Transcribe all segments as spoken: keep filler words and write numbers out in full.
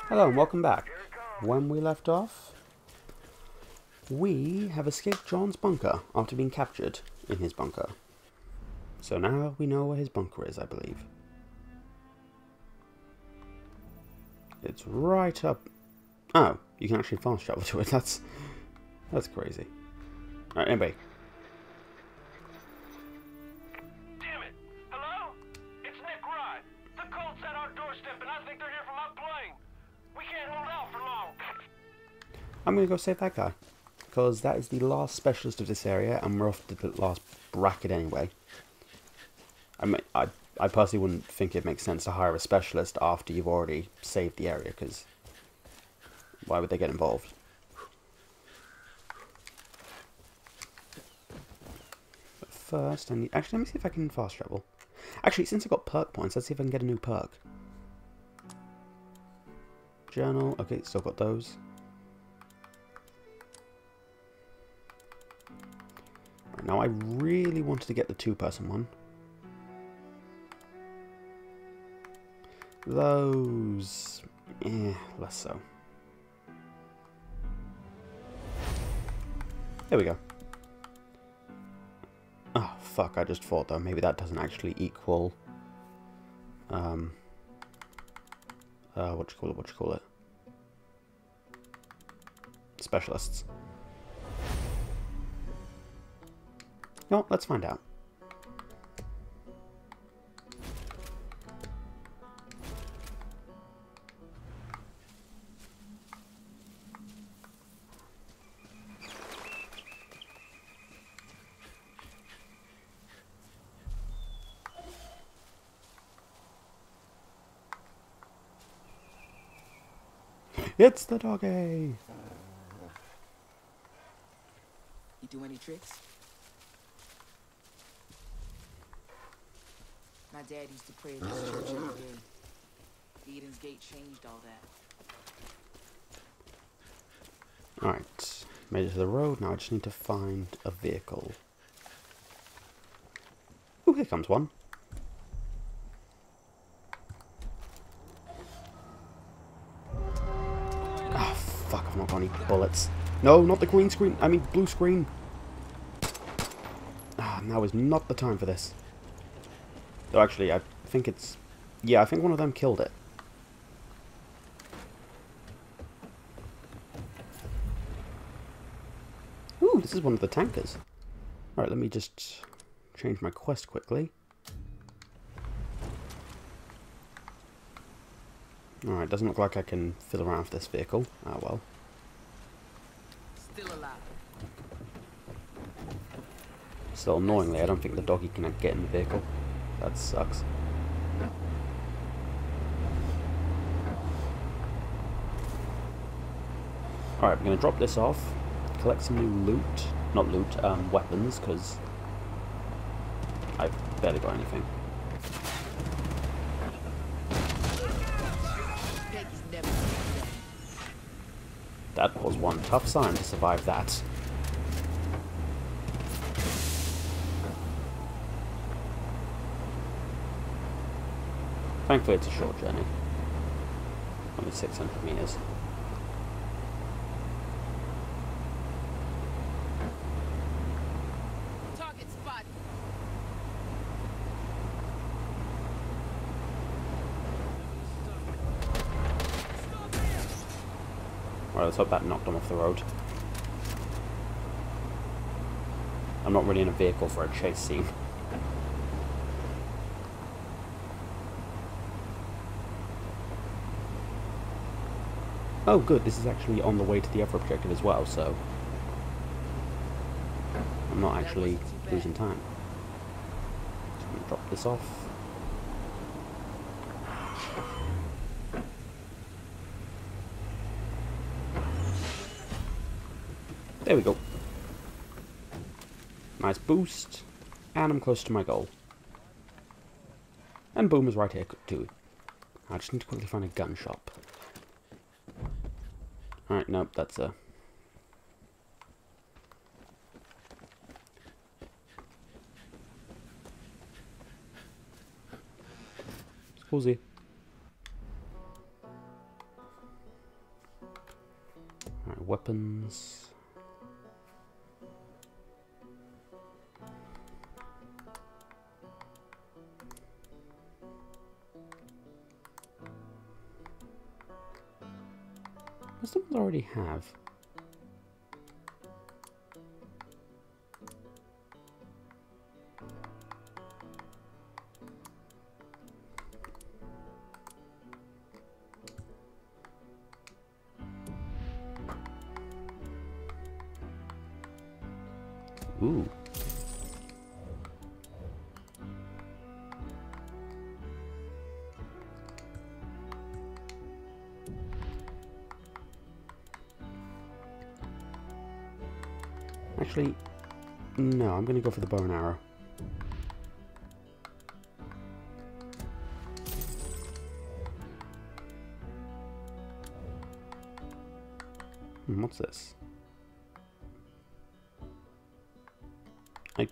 Hello and welcome back. When we left off, we have escaped John's bunker after being captured in his bunker. So now we know where his bunker is, I believe. It's right up... Oh, you can actually fast travel to it. That's that's crazy. Alright, anyway. Damn it! Hello? It's Nick Rod. The Colts at our doorstep and I think they're here from our plane. We can't hold out for long. I'm going to go save that guy. Because that is the last specialist of this area, and we're off to the last bracket anyway. I mean, I, I personally wouldn't think it makes sense to hire a specialist after you've already saved the area, because why would they get involved? But first, I need... Actually, let me see if I can fast travel. Actually, since I got perk points, let's see if I can get a new perk. Journal. Okay, still got those. Right, now, I really wanted to get the two-person one. Those... eh, less so. There we go. Oh, fuck, I just thought, though, maybe that doesn't actually equal... Um... Uh, what you call it, what you call it? Specialists. No, let's find out. It's the doggy! You do any tricks? My dad used to pray at this church every day. Eden's Gate changed all that. Alright, made it to the road, now I just need to find a vehicle. Oh, here comes one. Ah, fuck, I've not got any bullets. No, not the green screen, I mean blue screen. Ah, now is not the time for this. Though actually, I think it's... Yeah, I think one of them killed it. Ooh, this is one of the tankers. Alright, let me just change my quest quickly. Alright, doesn't look like I can fiddle around with this vehicle. Ah, well. Still alive. Still, annoyingly, I don't think the doggy can get in the vehicle. That sucks. Alright, I'm going to drop this off. Collect some new loot. Not loot, um, weapons, because I've barely got anything. Peggy's never seen that. That was one tough sign to survive that. Thankfully it's a short journey. Only six hundred meters. Target spot. Alright, let's hope that knocked them off the road. I'm not really in a vehicle for a chase scene. Oh good, this is actually on the way to the other objective as well, so I'm not actually losing time. Just gonna drop this off. There we go. Nice boost, and I'm close to my goal. And Boom is right here too. I just need to quickly find a gun shop. Alright, nope, that's a... Scusi. weapons. What's the ones I already have? Ooh. Actually, no, I'm going to go for the bow and arrow. Hmm, what's this? I...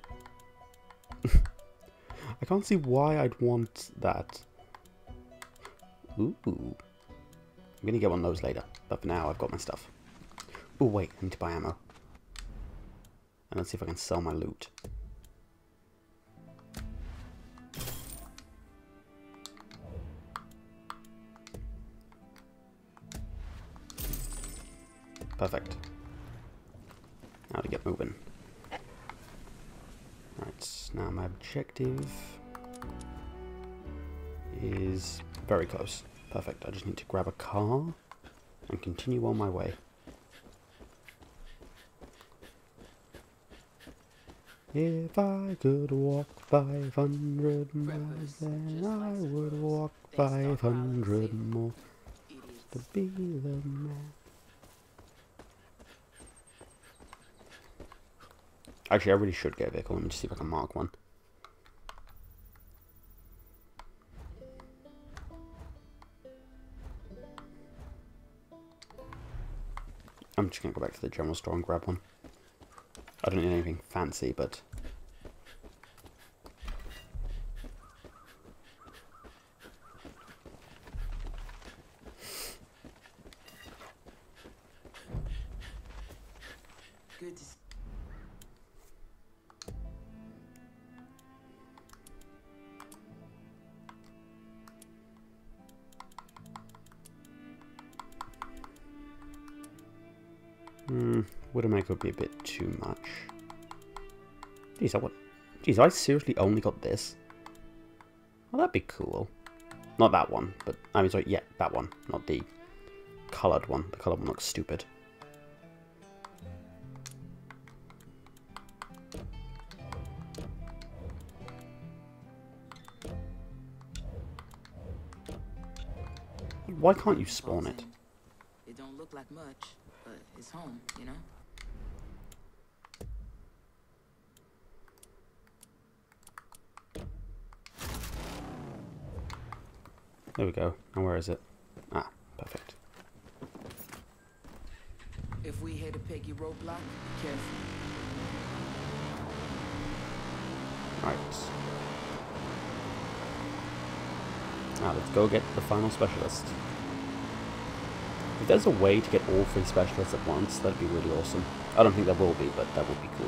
I can't see why I'd want that. Ooh. I'm going to get one of those later, but for now I've got my stuff. Oh wait, I need to buy ammo. And let's see if I can sell my loot. Perfect. Now to get moving. Right, now my objective is very close. Perfect, I just need to grab a car and continue on my way. If I could walk five hundred miles, then I would walk five hundred more to be the man. Actually, I really should get a vehicle. Let me just see if I can mark one. I'm just going to go back to the general store and grab one. I don't need anything fancy, but... Good to see. Hmm, Widowmaker would be a bit too much. Jeez, I what? Jeez, I seriously only got this? Well, that'd be cool. Not that one, but I mean, sorry, yeah, that one, not the coloured one. The coloured one looks stupid. Why can't you spawn it? It don't look like much, but it's home, you know? There we go. Now where is it? Ah, perfect. If we hit a piggy roadblock, be careful. Right. Now let's go get the final specialist. If there's a way to get all three specialists at once, that'd be really awesome. I don't think there will be, but that would be cool.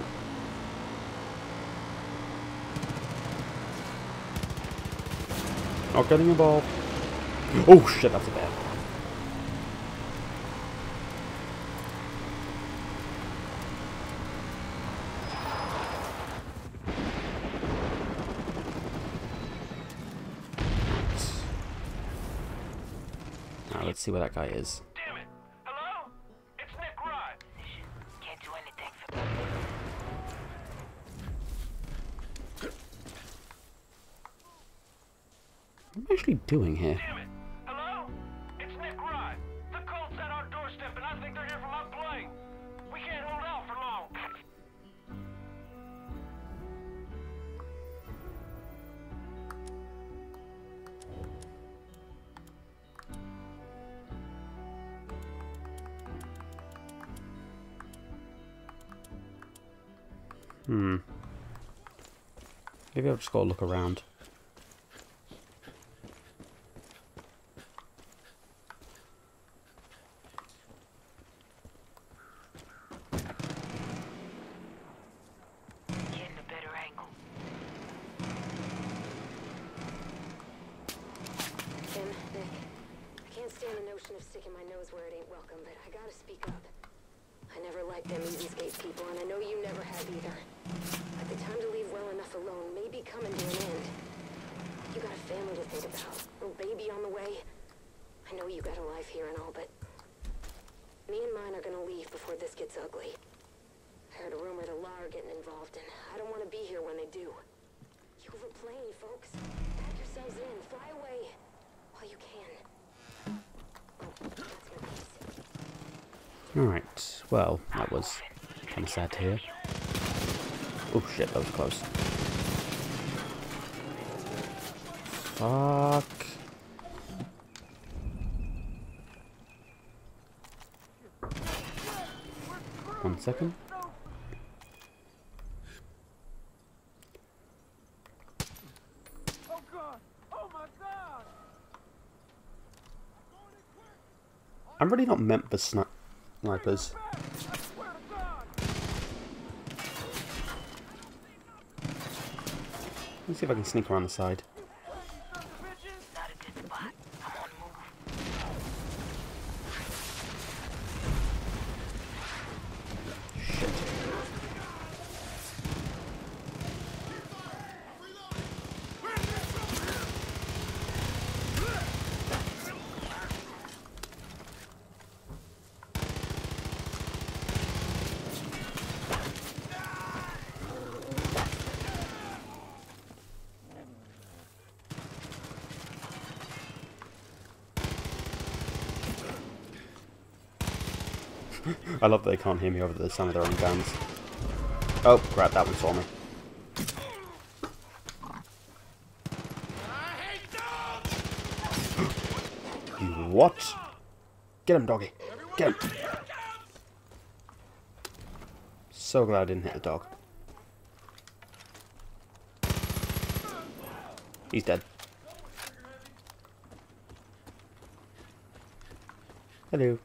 Not getting involved. Oh shit, that's a bad. Now let's see where that guy is. Damn it! Hello? It's Nick Rod. Can't do anything for that. What am I actually doing here? Damn it! Hello? It's Nick Rod. The cult's at our doorstep, and I think they're here from our plane. We can't hold out for long. Hmm. Maybe I've just got to look around. sticking my nose where it ain't welcome, but I gotta speak up. I never liked them Eden's Gate people, and I know you never have either. But the time to leave well enough alone may be coming to an end. You got a family to think about, a little baby on the way. I know you got a life here and all, but me and mine are gonna leave before this gets ugly. I heard a rumor the law are getting involved, and I don't want to be here when they do. You overplay me, folks. Pack yourselves in, fly away while you can. Oh, that's my piece. Alright, well, that was kind of sad to hear. Oh shit, that was close. Fuck. One second. Oh god! Oh my god! I'm really not meant for sni snipers. I swear to God! Let's see if I can sneak around the side. Not a good spot. I'm on the move. Shit. I love that they can't hear me over the sound of their own guns. Oh, crap, that one saw me. You what? Get him, doggy. Get him. So glad I didn't hit the dog. He's dead. Hello.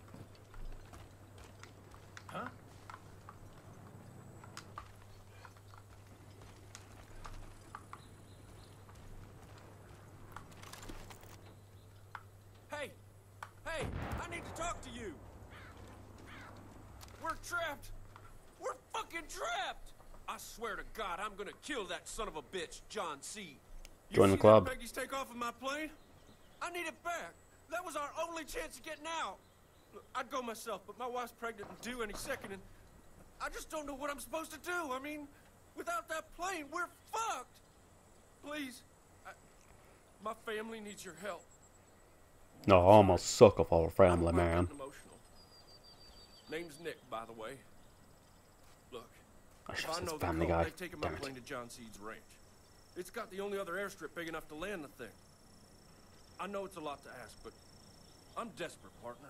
Hey! Hey! I need to talk to you! We're trapped! We're fucking trapped! I swear to God, I'm gonna kill that son of a bitch, John C. You Join the see club. that Peggy's take off of my plane? I need it back. That was our only chance of getting out. Look, I'd go myself, but my wife's pregnant and due any second, and I just don't know what I'm supposed to do. I mean, without that plane, we're fucked. Please, I, my family needs your help. No, I almost suck off all I family, don't mind man. getting emotional. Name's Nick, by the way. Look, I should if I have know said the family code, guy. they've taken my Damn it. plane to John Seed's ranch. It's got the only other airstrip big enough to land the thing. I know it's a lot to ask, but I'm desperate, partner.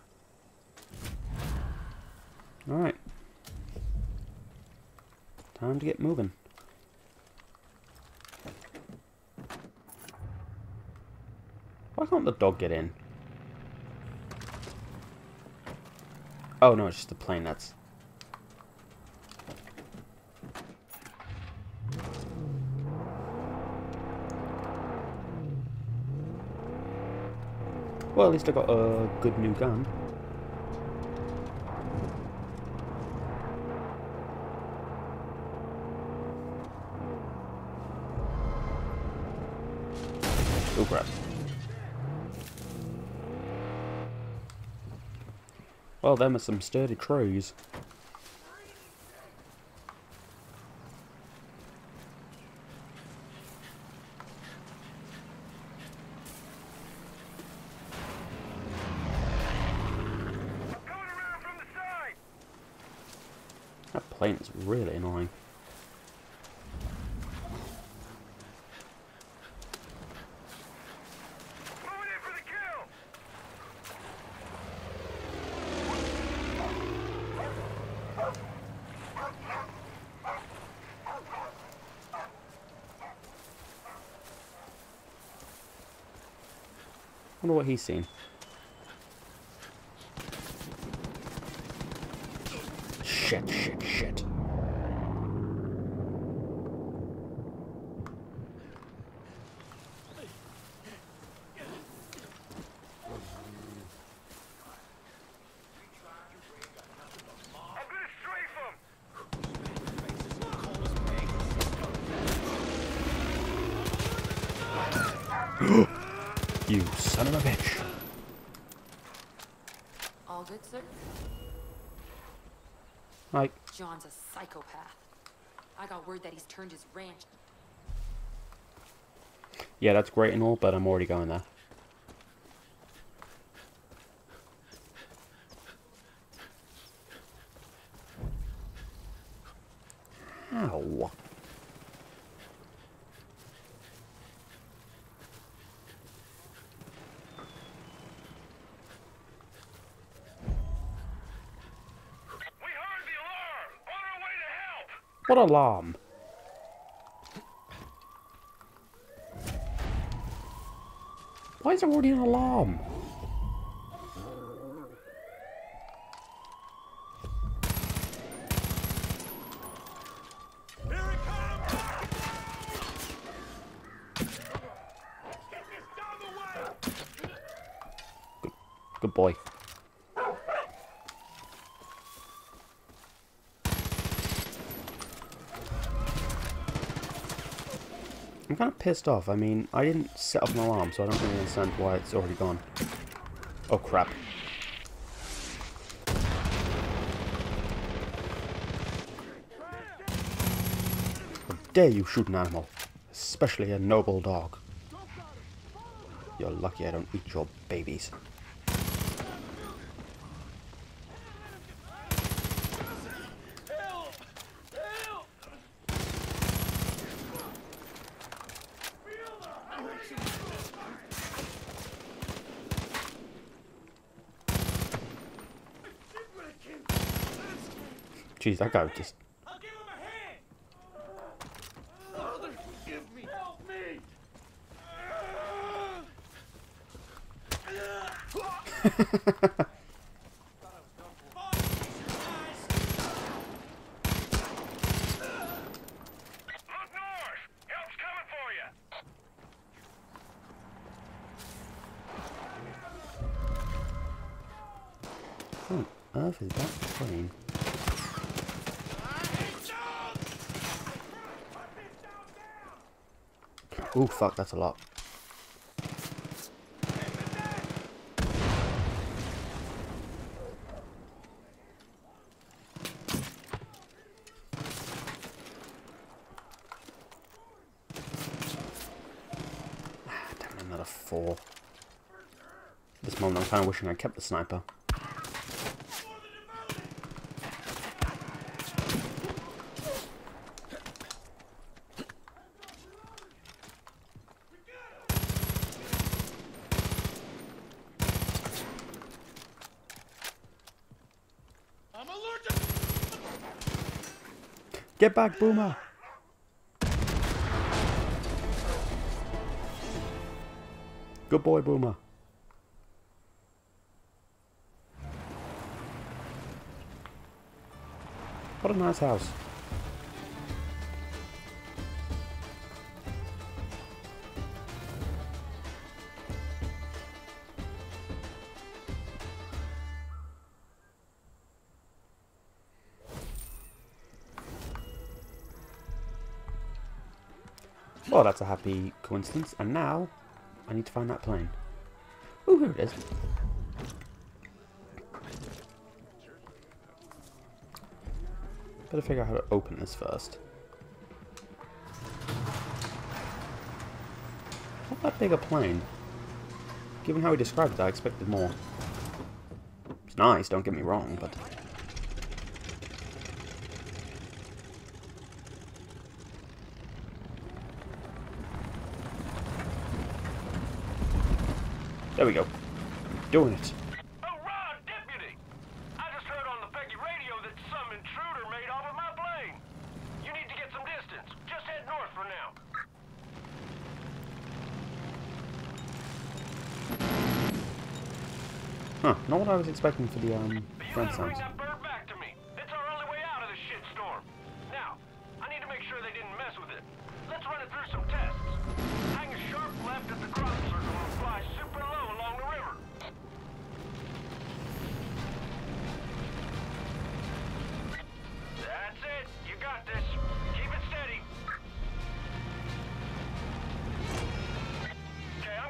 Alright. Time to get moving. Why can't the dog get in? Oh no, it's just the plane that's... Well, at least I got a good new gun. Oh crap. Well, them are some sturdy trees. Coming around from the side! That plane's really annoying. Moving in for the kill! Wonder what he's seen. Shit, shit, shit. You son of a bitch. All good, sir? Like, John's a psychopath. I got word that he's turned his ranch. yeah, that's great and all, but I'm already going there. Ow. What alarm? Why is there already an alarm? Here it comes! It's down the way! Good boy. I'm kind of pissed off. I mean, I didn't set up an alarm, so I don't really understand why it's already gone. Oh, crap. How dare you shoot an animal, especially a noble dog. You're lucky I don't eat your babies. Jeez, that guy was just... I'll give him a hand! Father, give me! Help me! Look north! Help's coming for you! What on earth is that plane? Oh fuck, that's a lot. Ah, damn, another four. At this moment, I'm kind of wishing I kept the sniper. I'm allergic! Get back, Boomer! Good boy, Boomer. What a nice house. Well, that's a happy coincidence. And now, I need to find that plane. Oh, here it is. Better figure out how to open this first. Not that big a plane. Given how he described it, I expected more. It's nice, don't get me wrong, but... There we go. Doing it. Oh, Ron, deputy! I just heard on the Peggy radio that some intruder made off of my plane. You need to get some distance. Just head north for now. Huh, not what I was expecting for the, um, You front gotta bring sounds. that bird back to me. It's our only way out of this shitstorm. Now, I need to make sure they didn't mess with it. Let's run it through some tests. Hang a sharp left at the crop circle and fly super low along the river. That's it. You got this. Keep it steady. Okay,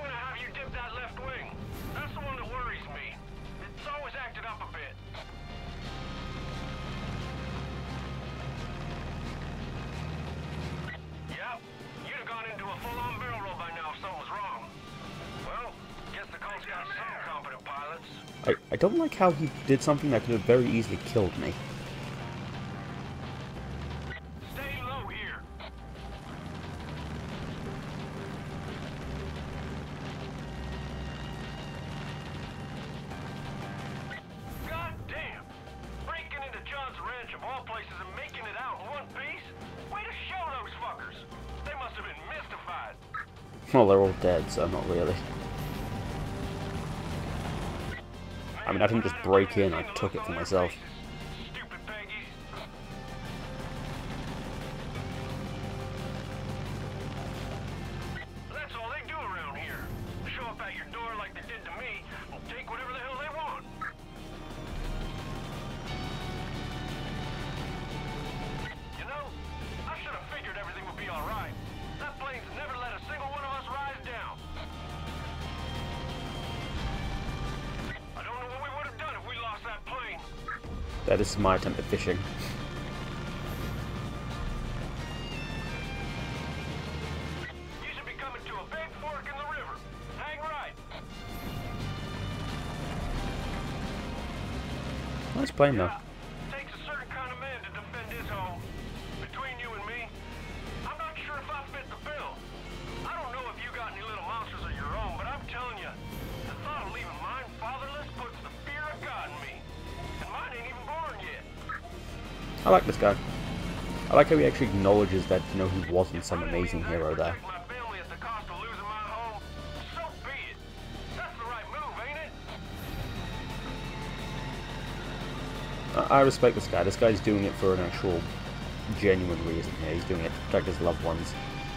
I, I don't like how he did something that could have very easily killed me. Stay low here. God damn! Breaking into John's ranch of all places and making it out in one piece? Way to show those fuckers! They must have been mystified. Well, they're all dead, so not really. I mean, I didn't just break in, I took it for myself. Stupid Peggies. That's all they do around here. Show up at your door like they did to me, and take whatever the hell they want. You know, I should have figured everything would be alright. That plane's never let a single one of us rise down. I don't know what we would have done if we lost that plane. That is my attempt at fishing. You should be coming to a big fork in the river. Hang right. Nice plane though. Yeah, takes a certain kind of man to defend his home. Between you and me, I'm not sure if I fit the bill. I don't know if you got any little monsters of your own, but I'm telling you, the thought of leaving mine fatherless puts the fear of God in me. And mine ain't even born yet. I like this guy. I like how he actually acknowledges that, you know, he wasn't some amazing hero there. Protect my family at the cost of losing my home. So be it. That's the right move, ain't it? I, I respect this guy. This guy's doing it for an actual, genuine reason here. He's doing it to protect his loved ones.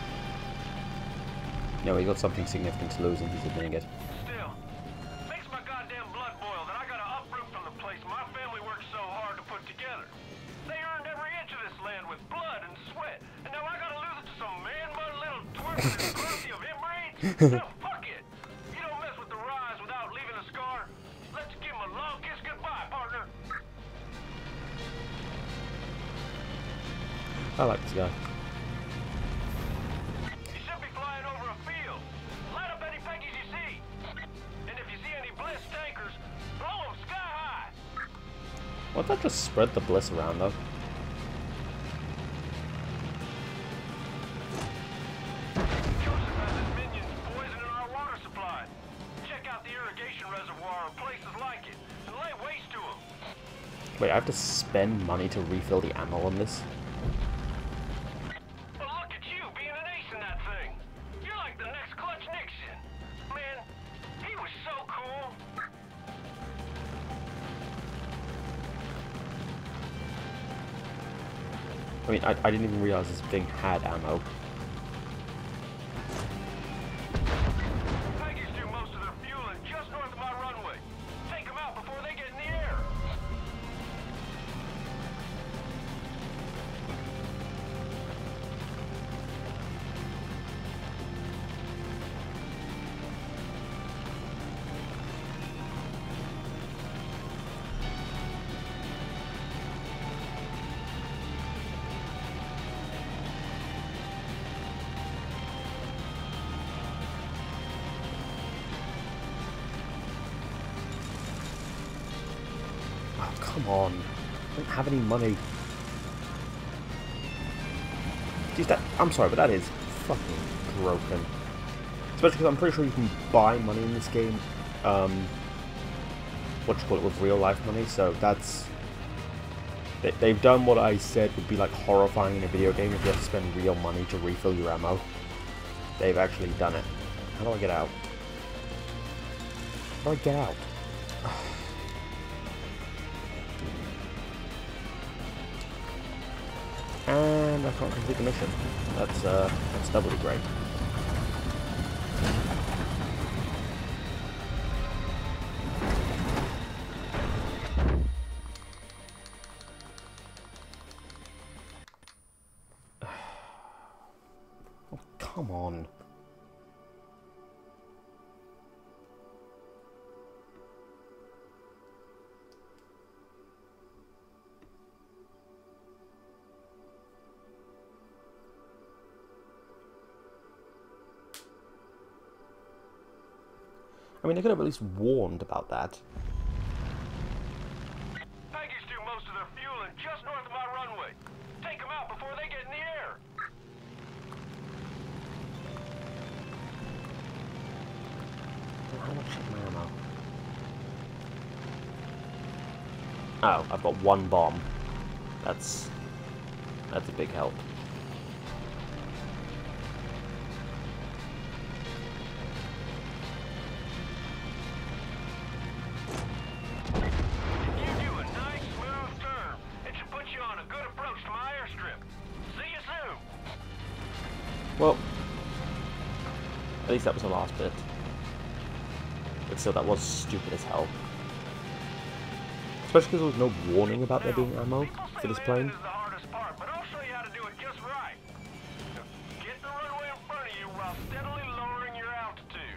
No, he got something significant to lose and he's admitting it. Still, makes my goddamn blood boil that I gotta uproot from the place my family worked so hard to put together. They earned every inch of this land with blood and sweat, and now I gotta lose it to some man-mud little twerp with his pussy of inbreed? No, fuck it! You don't mess with the rise without leaving a scar. Let's give him a long kiss goodbye, partner. I like this guy. You should be flying over a field. Light up any Peggies you see. And if you see any bliss tankers, blow them sky high. Won't that just spread the bliss around though? Joseph has his minions poisoning our water supply. Check out the irrigation reservoir and places like it, and lay waste to them. Wait, I have to spend money to refill the ammo on this? But look at you being an ace in that thing. You're like the next Clutch Nixon. Man, he was so cool. I mean, I, I didn't even realize this thing had ammo. Peggies do most of their fueling just north of my runway. Take them out before they get in the air. Oh, come on. I don't have any money. Jeez, that, I'm sorry, but that is fucking broken. Especially because I'm pretty sure you can buy money in this game. Um, what you call it, with real life money, so that's... They, they've done what I said would be like horrifying in a video game if you have to spend real money to refill your ammo. They've actually done it. How do I get out? How do I get out? And I can't complete the mission. That's uh, that's doubly great. Oh, come on. I mean, they could have at least warned about that. just north of my runway. Take them out before they get in the air. How much is my ammo? Oh, I've got one bomb. That's that's a big help. You do a nice smooth turn. It should put you on a good approach to my airstrip. See you soon. Well, at least that was the last bit. But still, that was stupid as hell. Especially because there was no warning about there being ammo for this plane. Is the hardest part, but I'll show you how to do it just right. Get the runway in front of you while steadily lowering your altitude.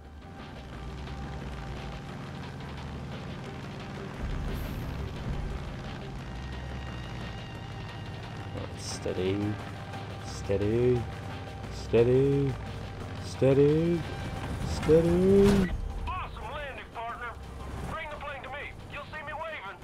Steady, steady, steady, steady, steady. Awesome landing, partner. Bring the plane to me. You'll see me waving.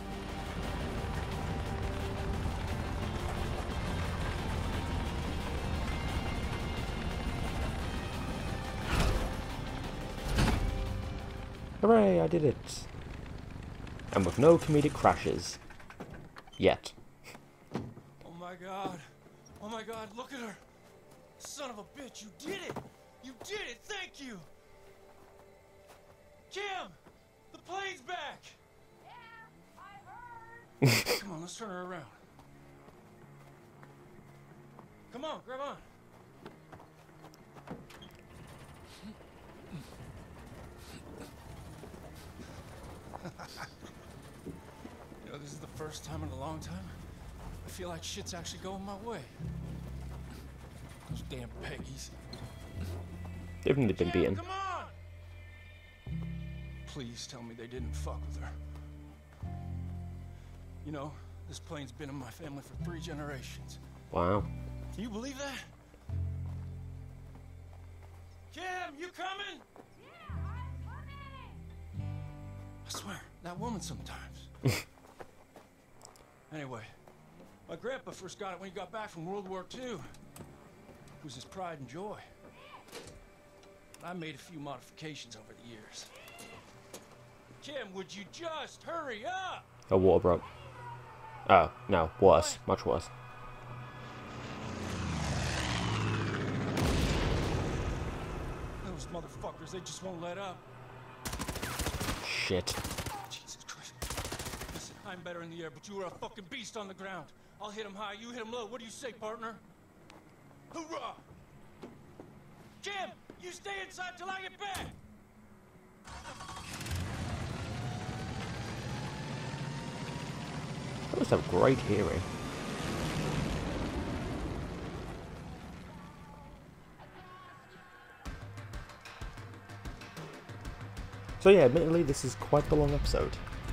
Hooray, I did it. And with no comedic crashes. Yet. Oh my god. Oh my god, look at her. Son of a bitch, you did it. You did it. Thank you. Kim, the plane's back. Yeah, I heard. Come on, let's turn her around. Come on, grab on. You know, this is the first time in a long time I feel like shit's actually going my way. Those damn Peggies. They've nearly been Kim, beaten. come on! Please tell me they didn't fuck with her. You know, this plane's been in my family for three generations. Wow. Can you believe that? Kim, you coming? Yeah, I'm coming. I swear, that woman sometimes. Anyway, my grandpa first got it when he got back from World War Two. It was his pride and joy. I made a few modifications over the years. Kim, would you just hurry up? Her water broke. Oh, no. Worse. Much worse. Those motherfuckers, they just won't let up. Shit. Jesus Christ. Listen, I'm better in the air, but you are a fucking beast on the ground. I'll hit him high, you hit him low. What do you say, partner? Hoorah! Jim, you stay inside till I get back! That must have great hearing. So yeah, admittedly, this is quite the long episode.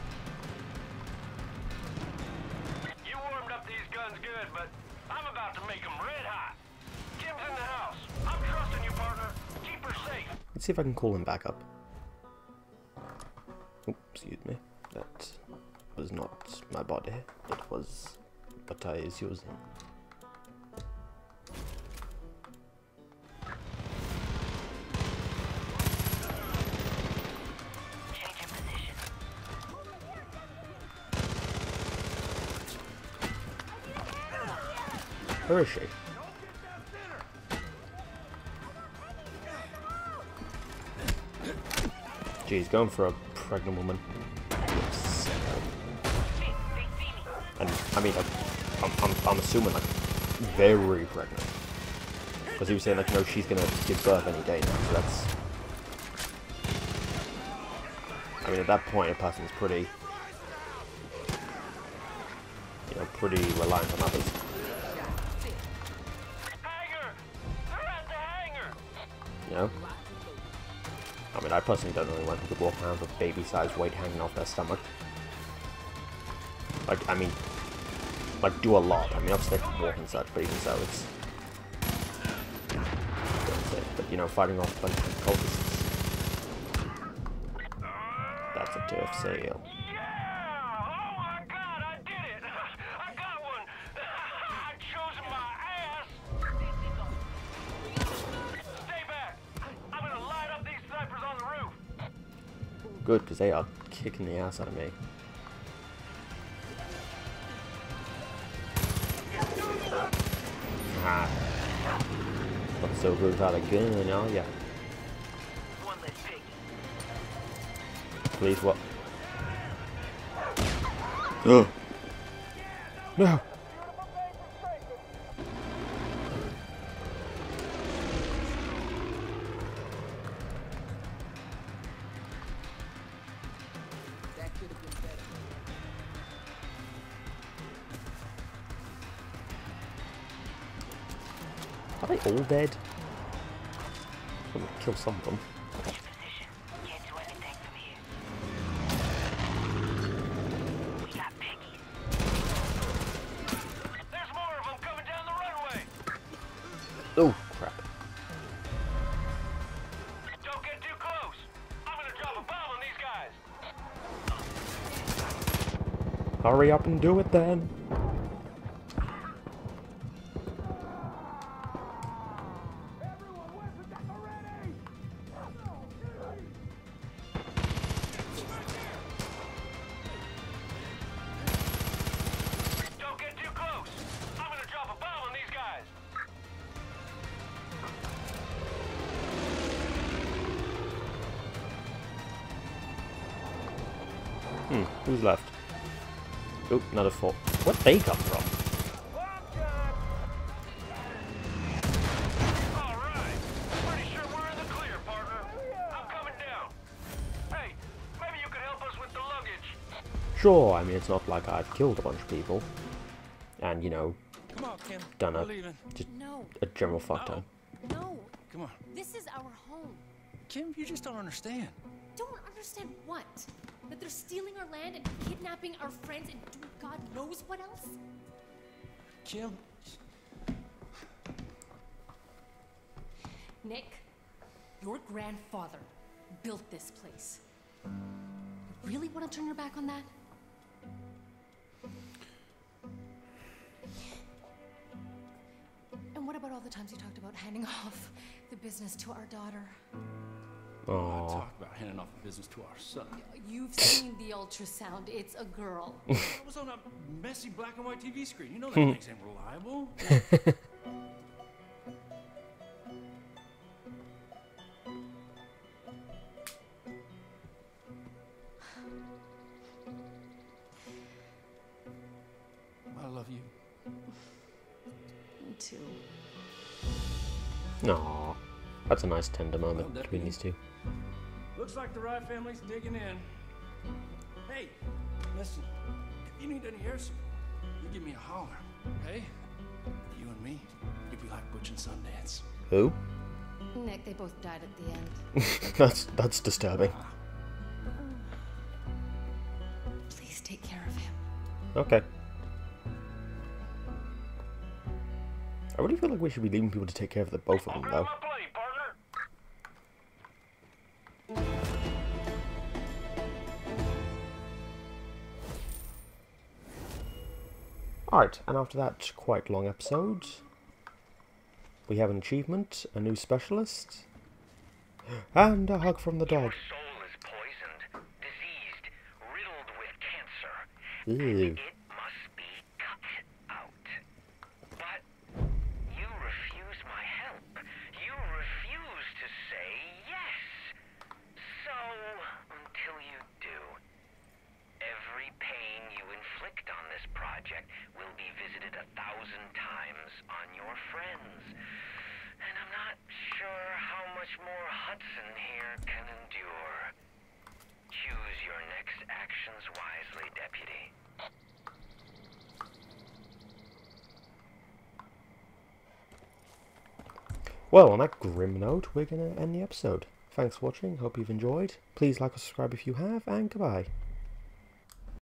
You warmed up these guns good, but I'm about to make them red hot. Jim's in the house. I'm trusting you, partner. Keep her safe. Let's see if I can call him back up. Oops, excuse me. That was not my body. It was what I is using. Where is she? Geez, going for a pregnant woman. And I mean, I'm, I'm, I'm assuming like very pregnant, because he was saying like, no, she's gonna give birth any day now. So that's, I mean, at that point, a person's pretty, you know, pretty reliant on others. You know? I mean, I personally don't know anyone who could walk around with baby-sized weight hanging off their stomach. Like, I mean, like, do a lot. I mean, obviously they can walk and such, but even so, it's... But, you know, fighting off a bunch of cultists... That's a tough sale. Yeah! Oh my god, I did it! Good, because they are kicking the ass out of me. Ah. Not so good without a gun, are ya? Please, what? Oh. No! That could have been better. Are they all dead? I'm gonna kill some of them. Can't do anything from here. We got Peggy. There's more of them coming down the runway. Oh, crap. Don't get too close. I'm gonna drop a bomb on these guys. Hurry up and do it then. Don't get too close. I'm gonna drop a bomb on these guys. Hmm, who's left? Oh, another four. Where'd they come from? All right. Pretty sure we're in the clear, partner. I'm coming down. Hey, maybe you could help us with the luggage. Sure, I mean, it's not like I've killed a bunch of people. And, you know, Come on, Kim. done We're a, leaving. just No, a general fuck ton. no. Come on. This is our home. Kim, you just don't understand. Don't understand what? That they're stealing our land and kidnapping our friends and doing God knows what else? Kim. Nick, your grandfather built this place. You really want to turn your back on that? And what about all the times you talked about handing off the business to our daughter? I Aww. talked about handing off the business to our son. You've seen the ultrasound. It's a girl. That was on a messy black and white T V screen. You know that things ain't reliable. I love you. Me too. Aww. That's a nice tender moment Well, between Deputy. these two. Looks like the Rye family's digging in. Hey, listen, if you need any air support, you give me a holler, okay? You and me, we'd be like Butch and Sundance. Who? Nick, they both died at the end. that's that's disturbing. Please take care of him. Okay. I really feel like we should be leaving people to take care of the both of them, though. my plate, partner. Alright, and after that quite long episode, we have an achievement, a new specialist, and a hug from the dog. Your soul is poisoned, diseased, riddled with cancer. Ew. It must be cut out. But you refuse my help. You refuse to say yes. So, until you do, every pain you inflict on this project will be visited a thousand times on your friends. And I'm not sure how much more Hudson here can endure. Choose your next actions wisely, Deputy. Well, on that grim note, we're going to end the episode. Thanks for watching, hope you've enjoyed. Please like or subscribe if you have, and goodbye.